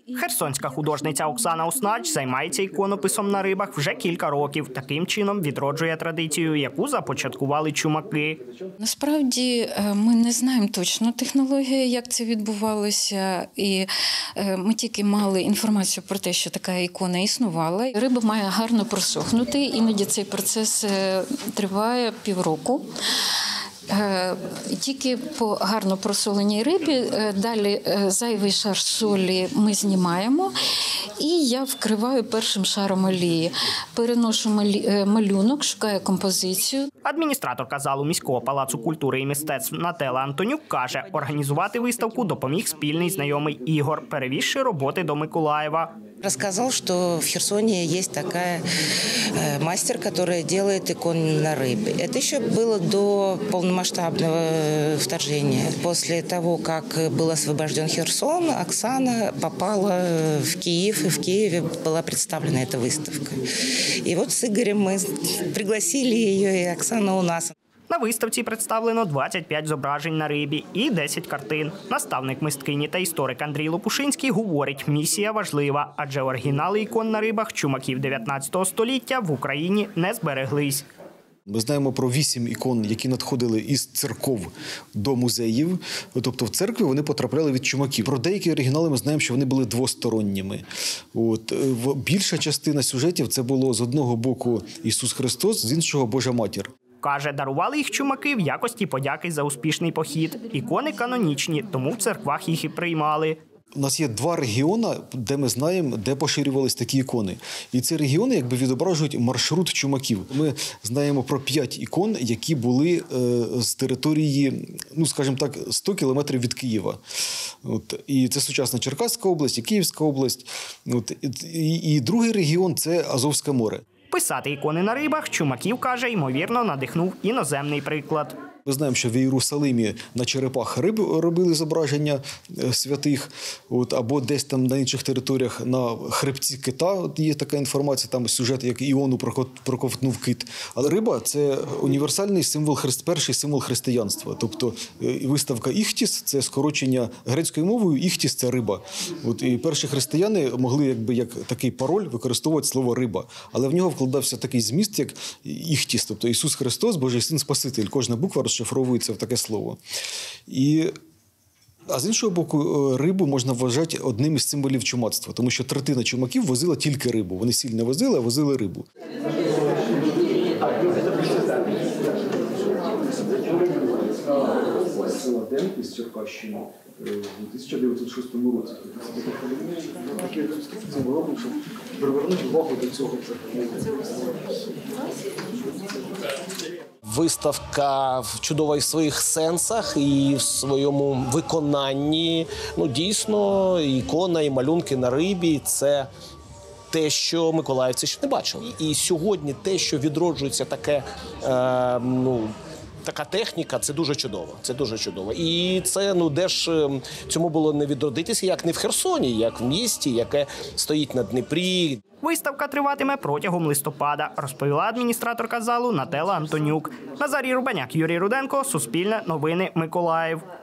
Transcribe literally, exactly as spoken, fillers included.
Херсонська художниця Оксана Уснач займається іконописом на рибах вже кілька років. Таким чином відроджує традицію, яку започаткували чумаки. Насправді ми не знаємо точно технологію, як це відбувалося. І ми тільки мали інформацію про те, що така ікона існувала. Риба має гарно просохнути, іноді цей процес триває півроку. Тільки по гарно просоленій рибі, далі зайвий шар солі ми знімаємо, і я вкриваю першим шаром олії. Переношу малюнок, шукаю композицію. Адміністраторка залу міського палацу культури і мистецтв Нателла Антонюк каже, організувати виставку допоміг спільний знайомий Ігор, перевізши роботи до Миколаєва. Рассказал, что в Херсоне есть такая мастер, которая делает иконы на рыбе. Это еще было до полномасштабного вторжения. После того, как был освобожден Херсон, Оксана попала в Киев, и в Киеве была представлена эта выставка. И вот с Игорем мы пригласили ее, и Оксана у нас. На виставці представлено двадцять п'ять зображень на рибі і десять картин. Наставник мисткині та історик Андрій Лопушинський говорить, місія важлива, адже оригінали ікон на рибах чумаків дев'ятнадцятого століття в Україні не збереглись. Ми знаємо про вісім ікон, які надходили із церков до музеїв. Тобто в церкві вони потрапляли від чумаків. Про деякі оригінали ми знаємо, що вони були двосторонніми. От. Більша частина сюжетів – це було з одного боку Ісус Христос, з іншого – Божа Матір. Каже, дарували їх чумаки в якості подяки за успішний похід. Ікони канонічні, тому в церквах їх і приймали. У нас є два регіони, де ми знаємо, де поширювались такі ікони. І ці регіони якби відображують маршрут чумаків. Ми знаємо про п'ять ікон, які були е, з території, ну, скажімо так, сто кілометрів від Києва. От. І це сучасна Черкаська область, і Київська область. От. І, і другий регіон – це Азовське море. Писати ікони на рибах чумаків, каже, ймовірно, надихнув іноземний приклад. Ми знаємо, що в Єрусалимі на черепах риб робили зображення святих, от, або десь там на інших територіях на хребці кита, от є така інформація, там сюжет, як Іону проковтнув кит. Але риба – це універсальний символ, перший символ християнства. Тобто виставка «Іхтіс» – це скорочення грецькою мовою, «Іхтіс» – це риба. От, і перші християни могли якби як такий пароль використовувати слово «риба». Але в нього вкладався такий зміст, як «Іхтіс», тобто Ісус Христос, Божий Син Спаситель. Кожна буква розшифровується в таке слово. І, а з іншого боку, рибу можна вважати одним із символів чумацтва, тому що третина чумаків возила тільки рибу. Вони сіль не возили, а возили рибу. Із Черкащини у тисяча дев'ятсот шостому році. Таке це ми робимо, щоб привернути увагу до цього. Виставка чудова і в своїх сенсах, і в своєму виконанні. Ну, дійсно, ікона і малюнки на рибі – це те, що миколаївці ще не бачили. І сьогодні те, що відроджується таке, е, ну, така техніка, це дуже чудово. Це дуже чудово. І це, ну, де ж цьому було не відродитися, як не в Херсоні, як в місті, яке стоїть на Дніпрі. Виставка триватиме протягом листопада, розповіла адміністраторка залу Нателла Антонюк. Назарій Рубаняк, Юрій Руденко, Суспільне новини, Миколаїв.